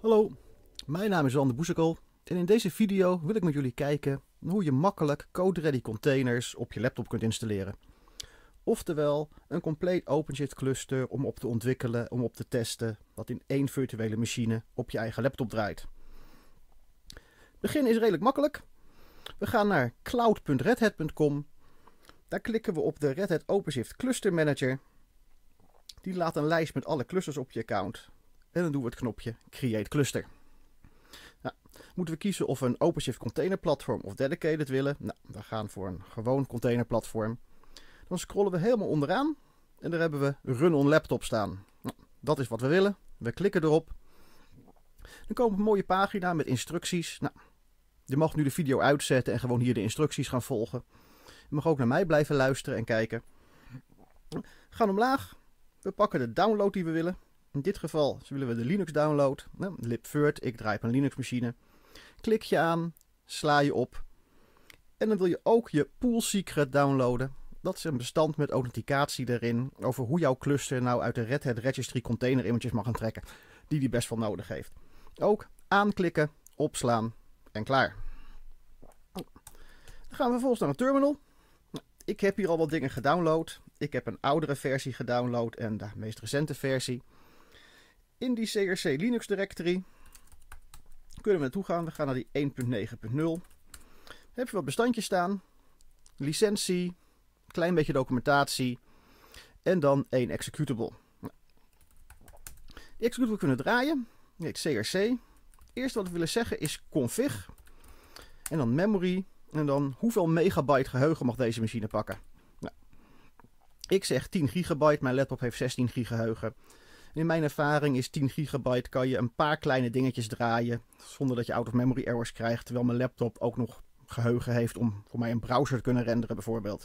Hallo, mijn naam is Sander Boesekel en in deze video wil ik met jullie kijken hoe je makkelijk code-ready containers op je laptop kunt installeren. Oftewel een compleet OpenShift cluster om op te ontwikkelen, om op te testen, wat in één virtuele machine op je eigen laptop draait. Begin is redelijk makkelijk. We gaan naar cloud.redhat.com. Daar klikken we op de Red Hat OpenShift Cluster Manager. Die laat een lijst met alle clusters op je account. En dan doen we het knopje Create Cluster. Nou, moeten we kiezen of we een OpenShift Container Platform of Dedicated willen. Nou, we gaan voor een gewoon container platform. Dan scrollen we helemaal onderaan en daar hebben we Run on Laptop staan. Nou, dat is wat we willen. We klikken erop. Dan komen we op een mooie pagina met instructies. Nou, je mag nu de video uitzetten en gewoon hier de instructies gaan volgen. Je mag ook naar mij blijven luisteren en kijken. We gaan omlaag. We pakken de download die we willen. In dit geval willen we de Linux download. libvirt, ik draai op een Linux machine. Klik je aan, sla je op. En dan wil je ook je pool secret downloaden. Dat is een bestand met authenticatie erin over hoe jouw cluster nou uit de Red Hat Registry container images mag gaan trekken. Die best wel nodig heeft. Ook aanklikken, opslaan en klaar. Dan gaan we vervolgens naar een terminal. Ik heb hier al wat dingen gedownload. Ik heb een oudere versie gedownload en de meest recente versie. In die CRC Linux directory kunnen we naartoe gaan. We gaan naar die 1.9.0. Heb je wat bestandjes staan. Licentie, klein beetje documentatie en dan één executable. Die executable kunnen draaien. Die heet CRC. Eerst wat we willen zeggen is config. En dan memory. En dan hoeveel megabyte geheugen mag deze machine pakken. Nou, ik zeg 10 gigabyte. Mijn laptop heeft 16 gig geheugen. In mijn ervaring is 10 gigabyte kan je een paar kleine dingetjes draaien. Zonder dat je out of memory errors krijgt. Terwijl mijn laptop ook nog geheugen heeft om voor mij een browser te kunnen renderen bijvoorbeeld.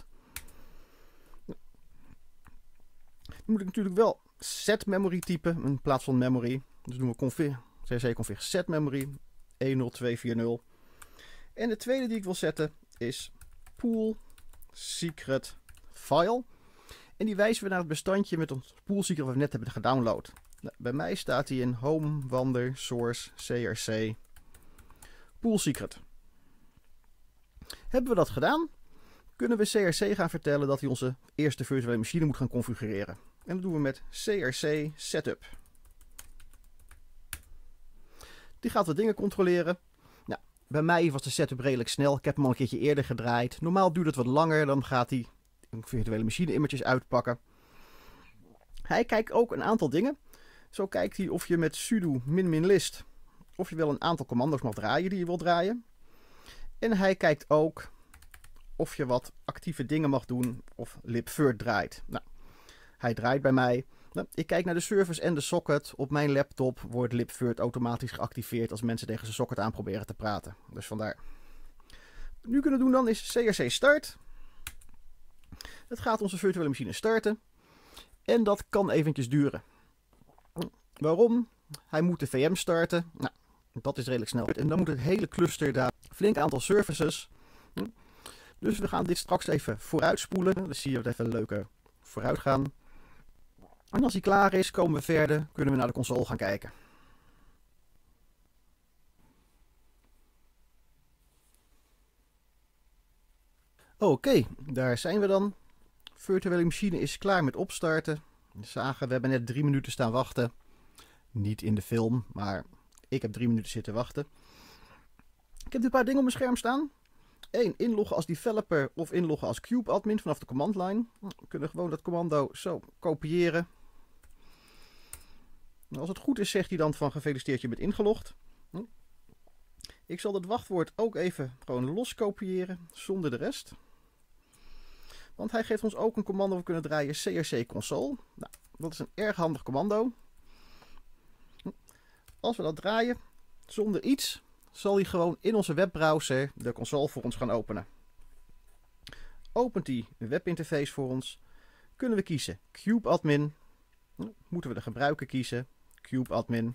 Dan moet ik natuurlijk wel set memory typen in plaats van memory. Dus doen we cc-config set memory 10240. En de tweede die ik wil zetten is pool secret file. En die wijzen we naar het bestandje met ons pool secret wat we net hebben gedownload. Nou, bij mij staat die in home, wander, source, crc, pool secret. Hebben we dat gedaan, kunnen we crc gaan vertellen dat hij onze eerste virtuele machine moet gaan configureren. En dat doen we met crc setup. Die gaat wat dingen controleren. Nou, bij mij was de setup redelijk snel. Ik heb hem al een keertje eerder gedraaid. Normaal duurt het wat langer, dan gaat hij een virtuele machine images uitpakken. Hij kijkt ook een aantal dingen. Zo kijkt hij of je met sudo min-list of je wel een aantal commando's mag draaien die je wilt draaien. En hij kijkt ook of je wat actieve dingen mag doen of libvirt draait. Nou, hij draait bij mij. Nou, ik kijk naar de service en de socket. Op mijn laptop wordt libvirt automatisch geactiveerd als mensen tegen zijn socket aan proberen te praten. Dus vandaar. Wat we nu kunnen doen dan is crc start. Het gaat onze virtuele machine starten. En dat kan eventjes duren. Waarom? Hij moet de VM starten. Nou, dat is redelijk snel. En dan moet het hele cluster daar. Flink aantal services. Dus we gaan dit straks even vooruitspoelen. Dan zie je het even een leuke vooruitgaan. En als hij klaar is, komen we verder. Kunnen we naar de console gaan kijken. Oké, daar zijn we dan. Virtuele machine is klaar met opstarten. Zagen, we hebben net 3 minuten staan wachten. Niet in de film, maar ik heb 3 minuten zitten wachten. Ik heb een paar dingen op mijn scherm staan. 1. Inloggen als developer of inloggen als kubeadmin vanaf de command line. We kunnen gewoon dat commando zo kopiëren. Als het goed is, zegt hij dan van gefeliciteerd, je bent ingelogd. Ik zal het wachtwoord ook even gewoon los kopiëren, zonder de rest. Want hij geeft ons ook een commando, we kunnen draaien crc console. Nou, dat is een erg handig commando. Als we dat draaien, zonder iets, zal hij gewoon in onze webbrowser de console voor ons gaan openen. Opent hij een webinterface voor ons, kunnen we kiezen kubeadmin. Moeten we de gebruiker kiezen, kubeadmin.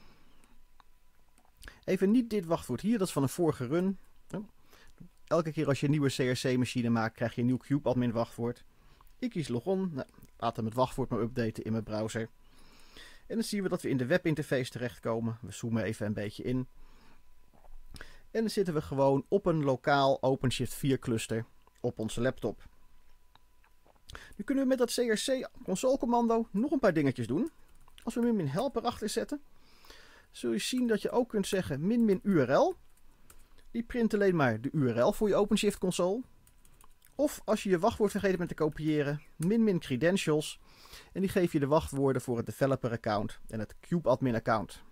Even niet dit wachtwoord hier, dat is van een vorige run. Elke keer als je een nieuwe CRC-machine maakt, krijg je een nieuw kubeadmin wachtwoord. Ik kies logon. Nou, laat hem het wachtwoord maar updaten in mijn browser. En dan zien we dat we in de webinterface terechtkomen. We zoomen even een beetje in. En dan zitten we gewoon op een lokaal OpenShift 4 cluster op onze laptop. Nu kunnen we met dat CRC console commando nog een paar dingetjes doen. Als we min help erachter zetten, zul je zien dat je ook kunt zeggen min URL. Die print alleen maar de URL voor je OpenShift console. Of als je je wachtwoord vergeten bent te kopiëren, min credentials. En die geef je de wachtwoorden voor het developer account en het kubeadmin account.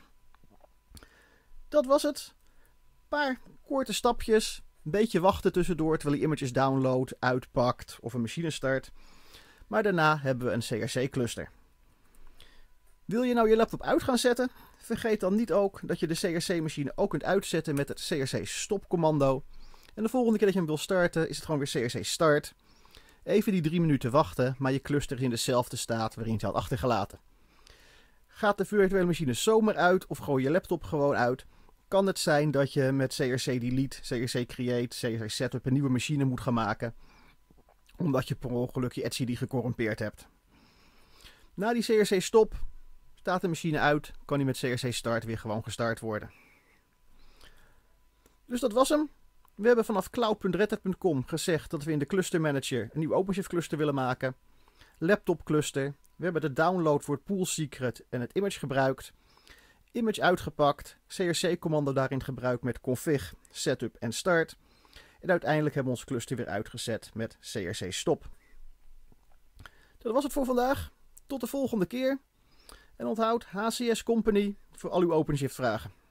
Dat was het. Een paar korte stapjes. Een beetje wachten tussendoor terwijl je images downloadt, uitpakt of een machine start. Maar daarna hebben we een CRC cluster. Wil je nou je laptop uit gaan zetten? Vergeet dan niet ook dat je de CRC-machine ook kunt uitzetten met het CRC-stop-commando. En de volgende keer dat je hem wil starten, is het gewoon weer CRC-start. Even die 3 minuten wachten, maar je cluster is in dezelfde staat waarin je het had achtergelaten. Gaat de virtuele machine zomaar uit of gooi je laptop gewoon uit, kan het zijn dat je met CRC-delete, CRC-create, CRC-setup een nieuwe machine moet gaan maken, omdat je per ongeluk je etcd gecorrumpeerd hebt. Na die CRC-stop staat de machine uit, kan die met CRC-start weer gewoon gestart worden. Dus dat was hem. We hebben vanaf cloud.redhat.com gezegd dat we in de cluster manager een nieuw OpenShift cluster willen maken. Laptop cluster. We hebben de download voor het pool secret en het image gebruikt. Image uitgepakt. CRC-commando daarin gebruikt met config, setup en start. En uiteindelijk hebben we ons cluster weer uitgezet met CRC-stop. Dat was het voor vandaag. Tot de volgende keer. En onthoud HCS Company voor al uw OpenShift vragen.